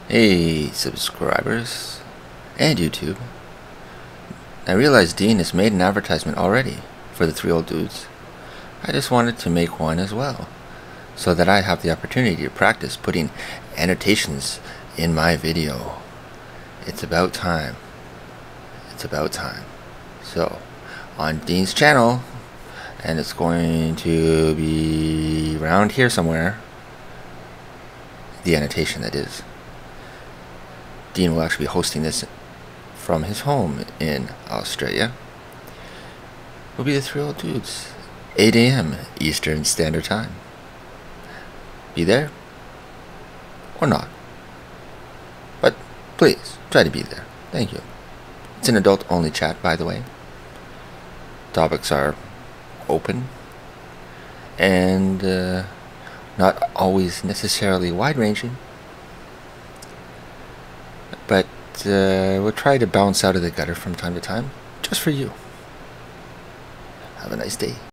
Hey subscribers and YouTube. I realized Dean has made an advertisement already for the Three Old Dudes. I just wanted to make one as well, so that I have the opportunity to practice putting annotations in my video. It's about time. It's about time. So, on Dean's channel, and it's going to be around here somewhere, the annotation that is. Dean will actually be hosting this from his home in Australia. Will be the Three Old Dudes, 8 a.m. Eastern Standard Time. Be there or not, but please try to be there. Thank you. It's an adult-only chat, by the way. Topics are open and not always necessarily wide-ranging. But we'll try to bounce out of the gutter from time to time, just for you. Have a nice day.